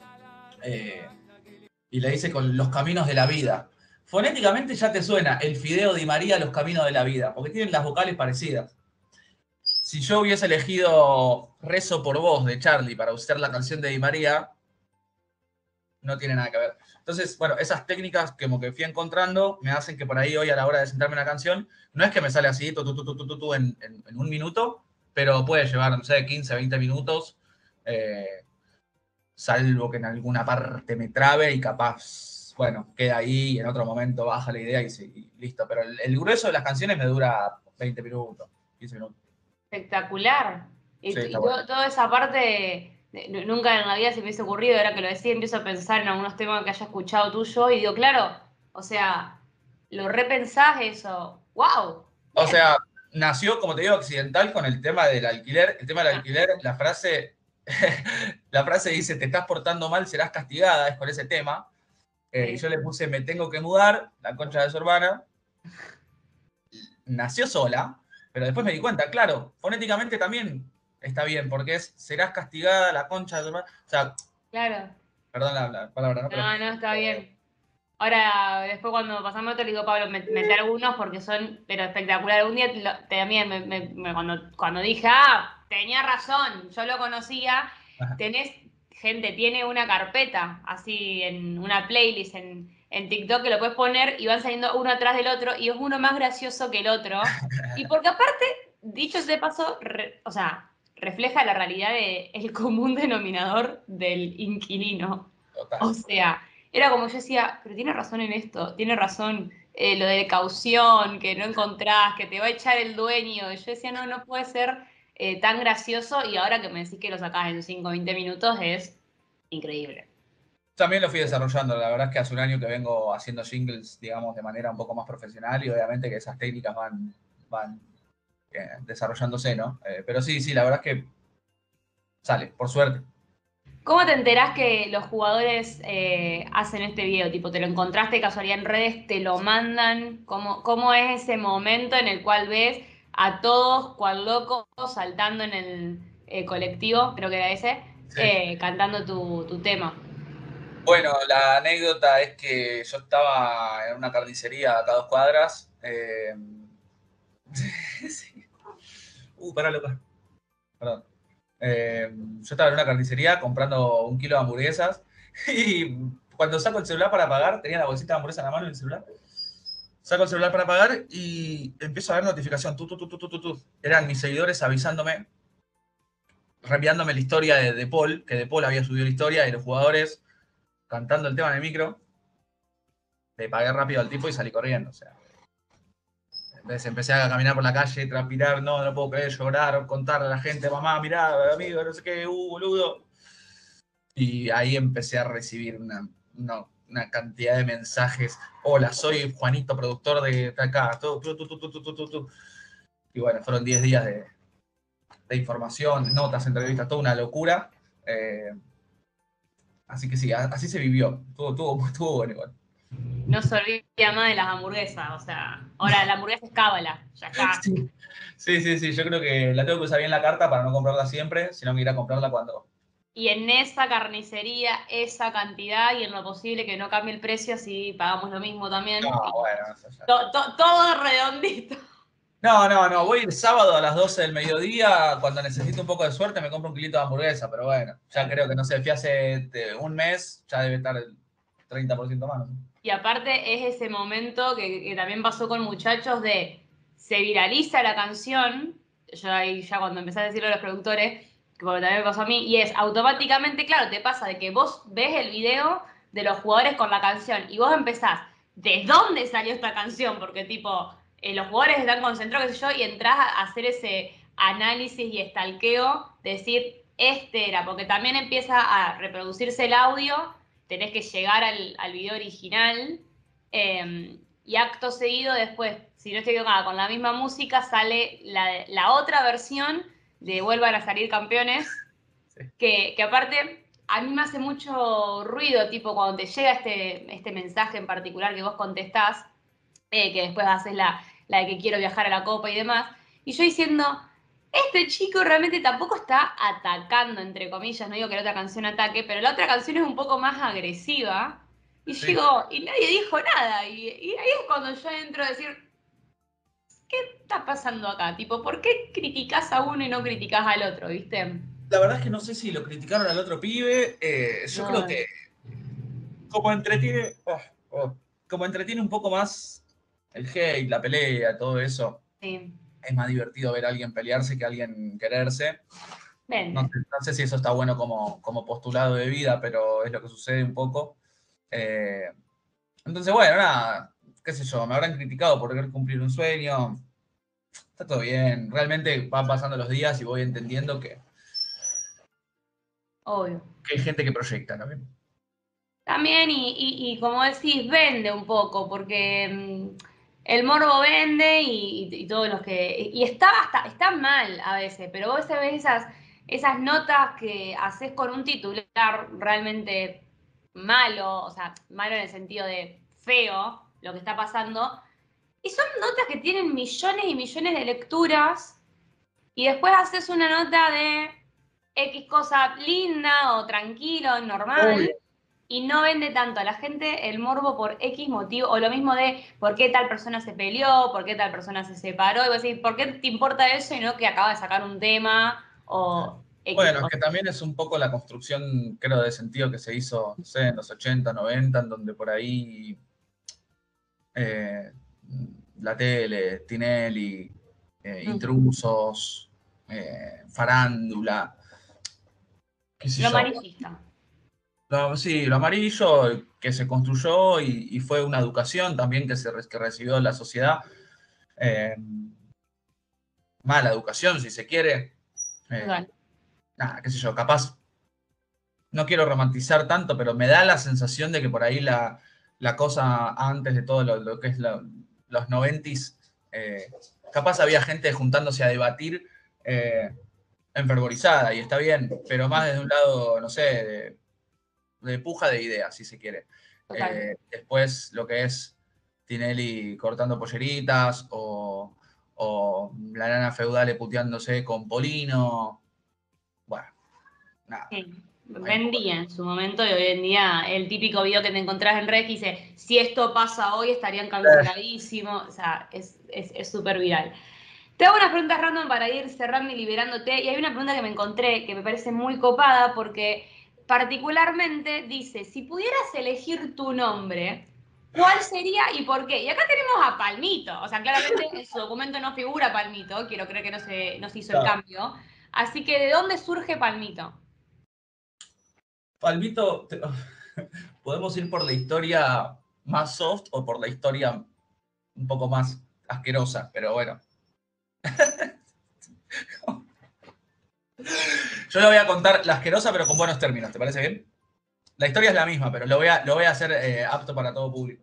y le hice con Los Caminos de la Vida. Fonéticamente ya te suena el Fideo Di María, Los Caminos de la Vida, porque tienen las vocales parecidas. Si yo hubiese elegido Rezo por Vos de Charlie para usar la canción de Di María, no tiene nada que ver. Entonces, bueno, esas técnicas que como que fui encontrando me hacen que por ahí hoy a la hora de sentarme una canción, no es que me sale así en un minuto, pero puede llevar, no sé, 15, 20 minutos, salvo que en alguna parte me trabe y capaz, bueno, queda ahí y en otro momento baja la idea y listo. Pero el grueso de las canciones me dura 20 minutos, 15 minutos. Espectacular. Sí, está Y bueno. toda esa parte, nunca en la vida se me hubiese ocurrido, ahora que lo decía, empiezo a pensar en algunos temas que haya escuchado tuyo y digo, claro, o sea, lo repensás eso. ¡Wow! O Bien. sea, nació, como te digo, accidental con el tema del alquiler. El tema del Ah, alquiler, la frase dice, te estás portando mal, serás castigada, es con ese tema. Y sí. yo le puse, me tengo que mudar, la concha de su hermana. Nació sola, pero después me di cuenta, claro, fonéticamente también está bien, porque es, serás castigada, la concha de tu hermana. O sea, Claro. perdón la palabra, ¿no? Pero, No, no, está bien. Ahora, después cuando pasamos te le digo, Pablo, meter algunos porque son, pero espectacular. Un día también, cuando dije, tenía razón, yo lo conocía, tenés, gente, tiene una carpeta, así, en una playlist en TikTok que lo puedes poner y van saliendo uno atrás del otro y es uno más gracioso que el otro. Y porque aparte, dicho sea de paso, o sea, refleja la realidad del común denominador del inquilino. total. O sea, era como yo decía, pero tiene razón en esto, tiene razón lo de caución, que no encontrás, que te va a echar el dueño. Y yo decía, no, no puede ser tan gracioso. Y ahora que me decís que lo sacás en 5 o 20 minutos, es increíble. También lo fui desarrollando, la verdad es que hace un año que vengo haciendo jingles, digamos, de manera un poco más profesional y obviamente que esas técnicas van desarrollándose, ¿no? Pero sí, sí, la verdad es que sale, por suerte. ¿Cómo te enterás que los jugadores hacen este video? Tipo, ¿te lo encontraste de casualidad en redes? ¿Te lo mandan? ¿Cómo es ese momento en el cual ves a todos cual locos saltando en el colectivo, creo que era ese, Sí. cantando tu tema? Bueno, la anécdota es que yo estaba en una carnicería acá a 2 cuadras. Sí. Pará, loca. Perdón. Yo estaba en una carnicería comprando 1 kilo de hamburguesas y cuando saco el celular para pagar, tenía la bolsita de hamburguesa en la mano y el celular. Saco el celular para pagar y empiezo a ver notificación. Eran mis seguidores avisándome, reenviándome la historia de Paul, que de Paul había subido la historia de los jugadores cantando el tema en el micro. Le pagué rápido al tipo y salí corriendo. O sea, entonces empecé a caminar por la calle, transpirar, no puedo creer, llorar, contarle a la gente, mamá, mirá, amigo, no sé qué, boludo. Y ahí empecé a recibir una cantidad de mensajes. Hola, soy Juanito, productor de acá. Y bueno, fueron 10 días de información, notas, entrevistas, toda una locura. Así que sí, así se vivió. Estuvo bueno igual. No se olvida más de las hamburguesas, o sea, ahora la hamburguesa es cábala, ya está. Sí. Sí, yo creo que la tengo que usar bien la carta para no comprarla siempre, sino que ir a comprarla cuando... Y en esa carnicería, esa cantidad y en lo posible que no cambie el precio, así pagamos lo mismo también. No, Y bueno, eso ya. todo redondito. No, voy el sábado a las 12 del mediodía, cuando necesito un poco de suerte me compro un kilito de hamburguesa, pero bueno, ya creo que no sé, fui hace un mes, ya debe estar el 30% más. ¿No? Y aparte es ese momento que también pasó con muchachos de se viraliza la canción, yo ahí ya cuando empecé a decirlo a los productores, que porque también me pasó a mí, y es automáticamente, claro, te pasa de que vos ves el video de los jugadores con la canción y vos empezás, ¿de dónde salió esta canción? Porque tipo, los jugadores están concentrados, qué sé yo, y entras a hacer ese análisis y estalqueo, de decir, este era, porque también empieza a reproducirse el audio, tenés que llegar al video original, y acto seguido después, si no estoy equivocada, con la misma música sale la otra versión de Vuelvan a salir campeones, Sí. que aparte a mí me hace mucho ruido, tipo cuando te llega este mensaje en particular que vos contestás, que después haces la de que quiero viajar a la Copa y demás, y yo diciendo, este chico realmente tampoco está atacando, entre comillas, no digo que la otra canción ataque, pero la otra canción es un poco más agresiva. Y yo Sí. digo, y nadie dijo nada. Y ahí es cuando yo entro a decir, ¿qué está pasando acá? Tipo, ¿por qué criticás a uno y no criticás al otro, viste? La verdad es que no sé si lo criticaron al otro pibe, yo creo No, que como entretiene, como entretiene un poco más el hate, la pelea, todo eso, sí, es más divertido ver a alguien pelearse que a alguien quererse. vende. No sé si eso está bueno como postulado de vida, pero es lo que sucede un poco. Eh, entonces, bueno, nada, qué sé yo, me habrán criticado por querer cumplir un sueño. Está todo bien. Realmente van pasando los días y voy entendiendo Obvio. que hay gente que proyecta también. También, y como decís, vende un poco, porque el morbo vende y todos los que. Y está mal a veces, pero vos ves esas notas que haces con un titular realmente malo, o sea, malo en el sentido de feo, lo que está pasando, y son notas que tienen millones y millones de lecturas, y después haces una nota de X cosa linda o tranquilo, normal, Obvio. y no vende tanto a la gente el morbo por X motivo, o lo mismo de por qué tal persona se peleó, por qué tal persona se separó, y vos decís, ¿por qué te importa eso y no que acaba de sacar un tema o X Bueno, es cosa? que también es un poco la construcción, creo, de sentido que se hizo, no sé, en los 80, 90, en donde por ahí eh, la tele, Tinelli, Mm. intrusos, farándula, qué sé Lo yo. amarillista. Sí, lo amarillo que se construyó y fue una educación también que recibió la sociedad. eh, Mala educación, si se quiere. Total. Nada, qué sé yo, capaz, no quiero romantizar tanto, pero me da la sensación de que por ahí la cosa antes de todo lo que es los noventis, capaz había gente juntándose a debatir enfervorizada, y está bien, pero más desde un lado, no sé, de puja de ideas, si se quiere. Total. Después lo que es Tinelli cortando polleritas o la nana feudale puteándose con Polino. Bueno, nada, Sí. hay un poco Vendía en su momento y hoy en día el típico video que te encontrás en Reddit dice, si esto pasa hoy estarían canceladísimos, o sea, es súper viral. Te hago unas preguntas random para ir cerrando y liberándote. Y hay una pregunta que me encontré que me parece muy copada porque particularmente dice, si pudieras elegir tu nombre, ¿cuál sería y por qué? Y acá tenemos a Palmito. O sea, claramente en su documento no figura Palmito. Quiero creer que no se hizo el Claro. cambio. Así que, ¿de dónde surge Palmito? Palmito, podemos ir por la historia más soft o por la historia un poco más asquerosa, pero bueno. Yo le voy a contar la asquerosa, pero con buenos términos, ¿te parece bien? La historia es la misma, pero lo voy a hacer apto para todo público.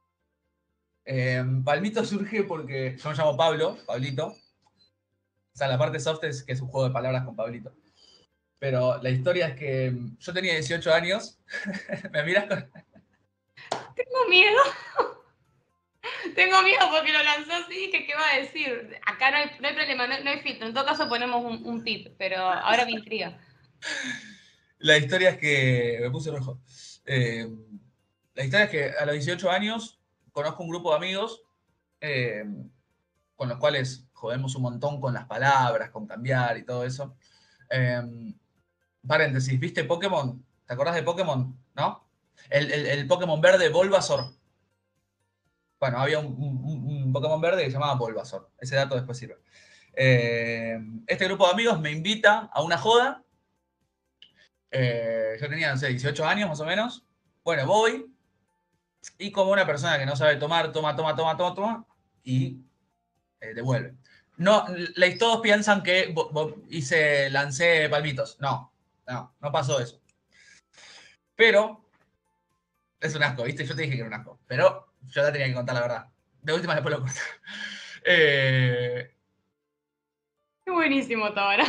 Palmito surge porque yo me llamo Pablo, Pablito. O sea, la parte soft es que es un juego de palabras con Pablito. Pero la historia es que yo tenía 18 años. ¿Me miras con...? Tengo miedo. Tengo miedo porque lo lanzó así y dije, ¿qué va a decir? Acá no hay problema, no hay filtro. En todo caso ponemos un pip, pero ahora me intriga. La historia es que... Me puse rojo. La historia es que a los 18 años conozco un grupo de amigos eh, con los cuales jodemos un montón con las palabras, con cambiar y todo eso. Eh, Paréntesis, ¿viste Pokémon? ¿Te acordás de Pokémon? ¿No? El Pokémon verde Bulbasaur. Bueno, había un Pokémon verde que se llamaba Bulbasaur. Ese dato después sirve. Este grupo de amigos me invita a una joda. Yo tenía, no sé, 18 años más o menos. Bueno, voy. Y como una persona que no sabe tomar, toma. Y devuelve. No, todos piensan que lancé palmitos. No pasó eso. Pero es un asco, ¿viste? Yo te dije que era un asco. Pero yo te tenía que contar la verdad. De última después lo corto. Qué buenísimo todo ahora.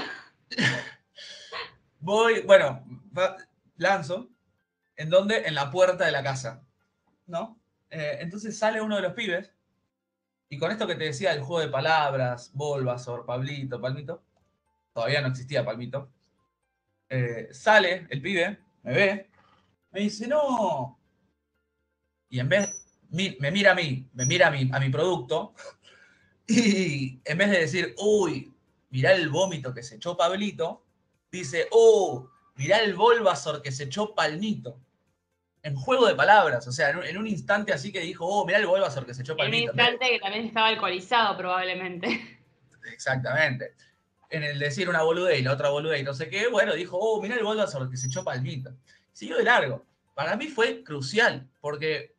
Bueno, lanzo. ¿En dónde? En la puerta de la casa, ¿no? Entonces sale uno de los pibes. Y con esto que te decía, el juego de palabras, Bulbasaur, Pablito, Palmito. Todavía no existía Palmito. Sale el pibe, me ve, me dice, no. Y en vez, me mira a mí, me mira a mi producto, y en vez de decir, uy, mirá el vómito que se echó Pablito, dice, mirá el Bulbasaur que se echó Palmito. En juego de palabras, o sea, en un instante así que dijo, mirá el Bulbasaur que se echó En un Palmito. instante que también estaba alcoholizado probablemente. Exactamente. En el decir una boludez y la otra boludez y no sé qué, bueno, dijo, mirá el Bulbasaur que se echó Palmito. Siguió de largo. Para mí fue crucial, porque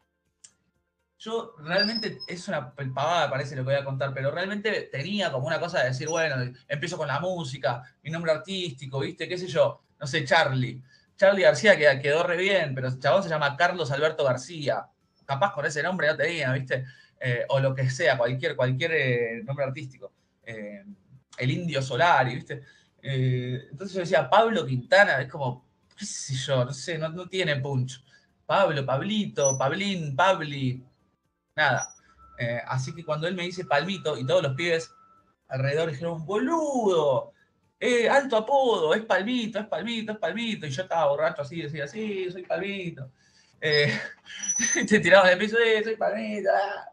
yo realmente, es una pavada, parece lo que voy a contar, pero realmente tenía como una cosa de decir, bueno, empiezo con la música, mi nombre artístico, ¿viste? ¿Qué sé yo? No sé, Charlie. Charlie García quedó re bien, pero el chabón se llama Carlos Alberto García. Capaz con ese nombre no tenía, ¿viste? O lo que sea, cualquier nombre artístico. El Indio Solari, ¿viste? Entonces yo decía, Pablo Quintana, es como, qué sé yo, no sé, no tiene punch. Pablo, Pablito, Pablín, Pabli, nada. Así que cuando él me dice Palmito y todos los pibes alrededor dijeron, boludo, alto apodo, es Palmito, es Palmito, es Palmito. Y yo estaba borracho así, decía, sí, soy Palmito. Te tiraba de piso, soy Palmito.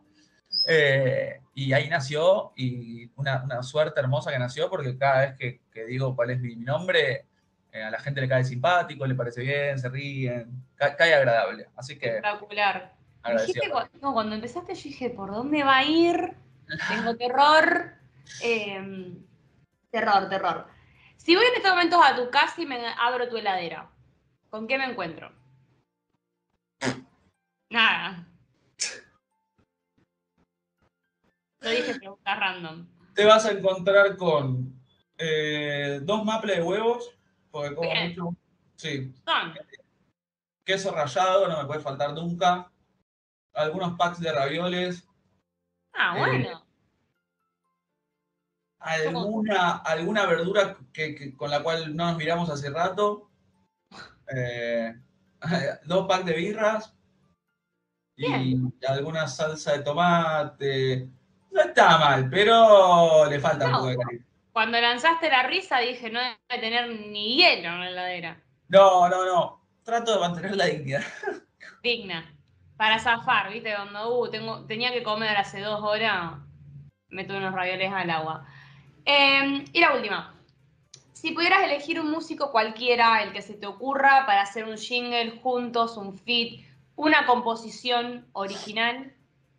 Y ahí nació, y una suerte hermosa que nació, porque cada vez que digo cuál es mi nombre, a la gente le cae simpático, le parece bien, se ríen, cae agradable. Así que Espectacular. agradecido. Dijiste, cuando empezaste yo dije, ¿por dónde va a ir? Tengo terror. Terror. Si voy en estos momentos a tu casa y me abro tu heladera, ¿con qué me encuentro? Nada. Lo dije preguntas random. Te vas a encontrar con 2 maples de huevos, porque como Bien. mucho. Sí. Son. Queso rallado, no me puede faltar nunca. Algunos packs de ravioles. Ah, eh, bueno. Yo con- alguna verdura con la cual no nos miramos hace rato. eh, 2 packs de birras y Bien. alguna salsa de tomate. No está mal, pero le falta un poco No. de cariño. Cuando lanzaste la risa dije, no debe tener ni hielo en la heladera. No. Trato de mantener la dignidad. Digna. Para zafar, ¿viste? Cuando tenía que comer hace 2 horas, meto unos ravioles al agua. Y la última. Si pudieras elegir un músico cualquiera, el que se te ocurra, para hacer un jingle juntos, un feat, una composición original.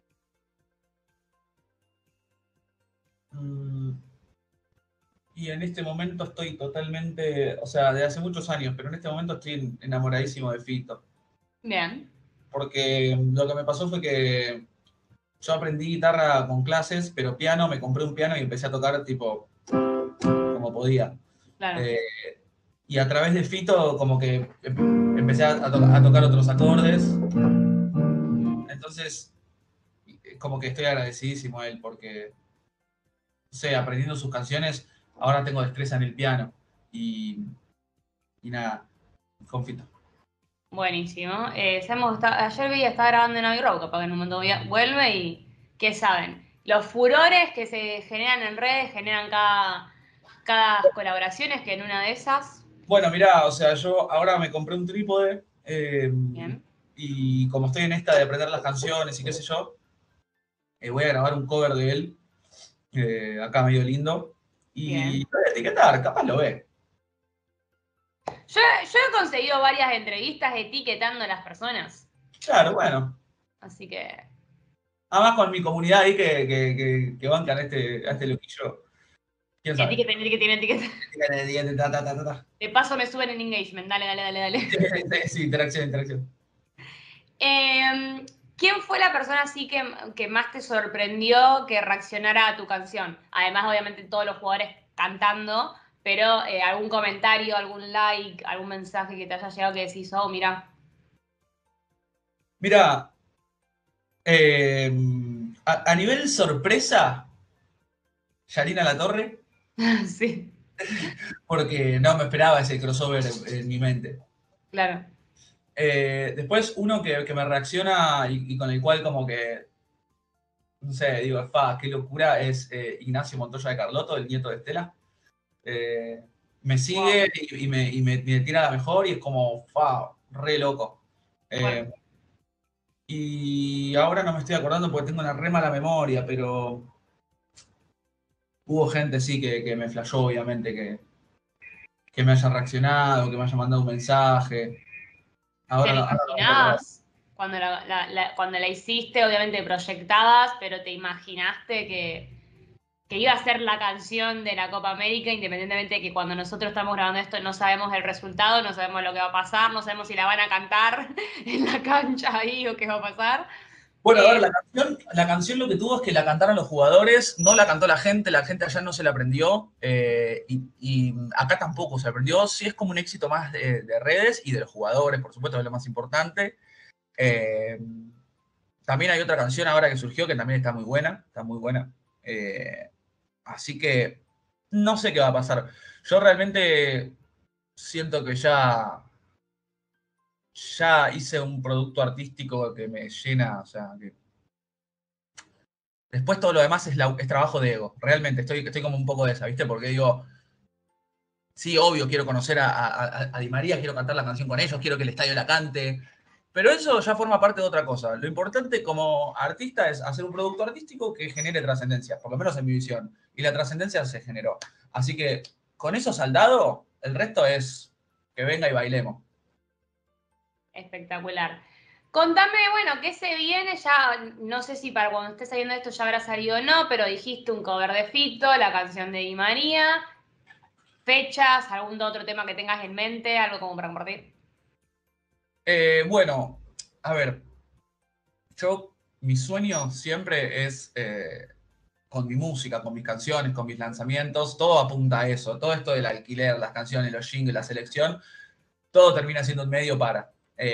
Mm, Y en este momento estoy totalmente, o sea, de hace muchos años, pero en este momento estoy enamoradísimo de Fito. Bien. Porque lo que me pasó fue que yo aprendí guitarra con clases, pero piano, me compré un piano y empecé a tocar tipo como podía. Claro. Eh, Y a través de Fito como que empecé a tocar otros acordes. Entonces, como que estoy agradecidísimo a él porque, no sé, aprendiendo sus canciones, ahora tengo destreza en el piano. Y, y nada, con Fito. Buenísimo. Ayer vi que está grabando en Abbey Road, capaz que en un momento vuelve y ¿qué saben? Los furores que se generan en redes generan cada colaboraciones que en una de esas. Bueno, mirá, o sea, yo ahora me compré un trípode Bien, y como estoy en esta de aprender las canciones y qué sé yo, voy a grabar un cover de él, acá medio lindo, y bien. lo voy a etiquetar, capaz lo ve. Yo he conseguido varias entrevistas etiquetando a las personas. Claro, bueno. Así que Además con mi comunidad ahí que bancan a este loquillo, quién sabe. etiqueten, etiqueten, etiqueten. Etiqueten, ta, ta, ta, ta, ta. De paso me suben en engagement. Dale, dale, dale, dale. Sí, sí, interacción, interacción. ¿Quién fue la persona así que más te sorprendió que reaccionara a tu canción? Además, obviamente, todos los jugadores cantando, pero algún comentario, algún like, algún mensaje que te haya llegado que decís, oh, mira. Mira, a nivel sorpresa, Yarina Latorre, Sí, porque no me esperaba ese crossover en mi mente. claro. Después uno que me reacciona y con el cual como que, no sé, digo, fa, qué locura, es Ignacio Montoya de Carlotto, el nieto de Estela. Eh, Me Wow. sigue me tira la mejor y es como, fa, re loco. Eh, Fuerte. y ahora no me estoy acordando porque tengo una re mala memoria, pero hubo gente, sí, que me flashó, obviamente, que me haya reaccionado, que me haya mandado un mensaje. ¿Te la Ahora no me puedo acordar. imaginabas cuando cuando la hiciste? Obviamente proyectabas, pero te imaginaste que iba a ser la canción de la Copa América, independientemente de que cuando nosotros estamos grabando esto no sabemos el resultado, no sabemos lo que va a pasar, no sabemos si la van a cantar en la cancha ahí o qué va a pasar. Bueno, a Eh, ver, la canción lo que tuvo es que la cantaron los jugadores, no la cantó la gente allá no se la aprendió, y acá tampoco se aprendió. Sí es como un éxito más de redes y de los jugadores, por supuesto, es lo más importante. Eh, También hay otra canción ahora que surgió que también está muy buena, está muy buena. Eh, Así que no sé qué va a pasar. Yo realmente siento que ya hice un producto artístico que me llena, o sea, que después todo lo demás es trabajo de ego. Realmente estoy como un poco de esa, ¿viste? Porque digo, sí, obvio, quiero conocer a Di María, quiero cantar la canción con ellos, quiero que el estadio la cante. Pero eso ya forma parte de otra cosa. Lo importante como artista es hacer un producto artístico que genere trascendencia, por lo menos en mi visión. Y la trascendencia se generó. Así que con eso saldado, el resto es que venga y bailemos. Espectacular. Contame, bueno, ¿qué se viene? Ya, no sé si para cuando estés saliendo esto ya habrá salido o no, pero dijiste un cover de Fito, la canción de Di María, fechas, algún otro tema que tengas en mente, algo como para compartir. Bueno, a ver, mi sueño siempre es con mi música, con mis canciones, con mis lanzamientos, todo apunta a eso. Todo esto del alquiler, las canciones, los jingles, la selección, todo termina siendo un medio para.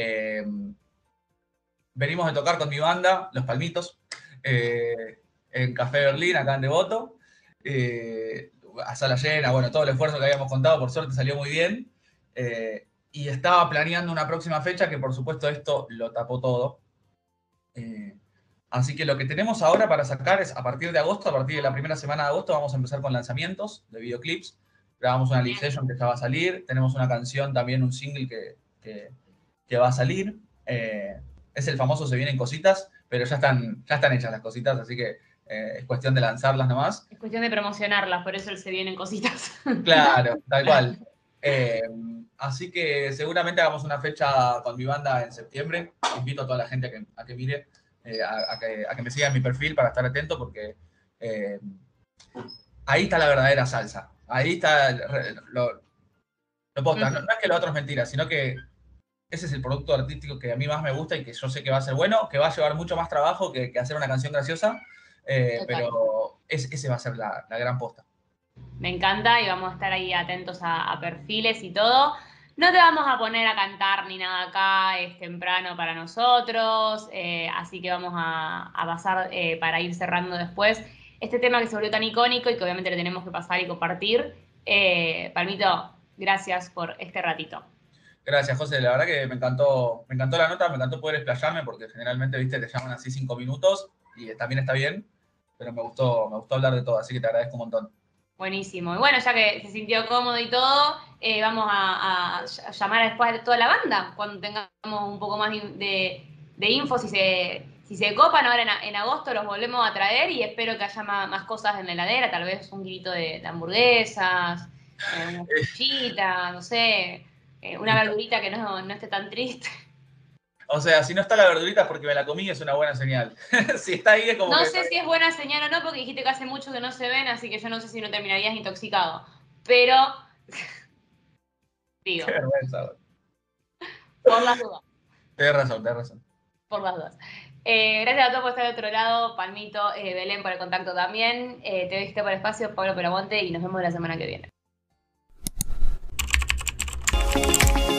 Venimos de tocar con mi banda, Los Palmitos, en Café Berlín, acá en Devoto, a sala llena, bueno, todo el esfuerzo que habíamos contado, por suerte salió muy bien. Y estaba planeando una próxima fecha que por supuesto esto lo tapó todo. Eh, Así que lo que tenemos ahora para sacar es a partir de agosto, a partir de la primera semana de agosto, vamos a empezar con lanzamientos de videoclips. Grabamos una live Bien, session que ya va a salir. Tenemos una canción, también un single que va a salir. Es el famoso Se Vienen Cositas, pero ya están hechas las cositas, así que es cuestión de lanzarlas nomás. es cuestión de promocionarlas, por eso se vienen cositas. Claro, tal cual. Eh, Así que seguramente hagamos una fecha con mi banda en septiembre. Invito a toda la gente a que mire, a que me siga en mi perfil para estar atento, porque eh, ahí está la verdadera salsa. Ahí está lo posta. No, no es que lo otro es mentira, sino que ese es el producto artístico que a mí más me gusta y que yo sé que va a ser bueno, que va a llevar mucho más trabajo que hacer una canción graciosa, Total. pero ese va a ser la gran posta. Me encanta y vamos a estar ahí atentos a perfiles y todo. No te vamos a poner a cantar ni nada acá, es temprano para nosotros, así que vamos a pasar para ir cerrando después este tema que se volvió tan icónico y que obviamente le tenemos que pasar y compartir. Palmito, gracias por este ratito. Gracias, José. La verdad que me encantó la nota, me encantó poder explayarme porque generalmente, viste, te llaman así 5 minutos y también está bien, pero me gustó hablar de todo, así que te agradezco un montón. Buenísimo. Y bueno, ya que se sintió cómodo y todo, vamos a llamar después a toda la banda cuando tengamos un poco más de info. Si se copan ahora en agosto, los volvemos a traer y espero que haya más cosas en la heladera, tal vez un kilito de hamburguesas, una salchichita, no sé, una verdurita que no esté tan triste. O sea, si no está la verdurita es porque me la comí, es una buena señal. Si está ahí es como No que... sé si es buena señal o no, porque dijiste que hace mucho que no se ven, así que yo no sé si no terminarías intoxicado. Pero, Qué digo, vergüenza, güey. por las dudas. Tienes razón, tienes razón. Por las dudas. Gracias a todos por estar de otro lado, Palmito, Belén por el contacto también, te viste por el espacio, Pablo por aguante y nos vemos la semana que viene.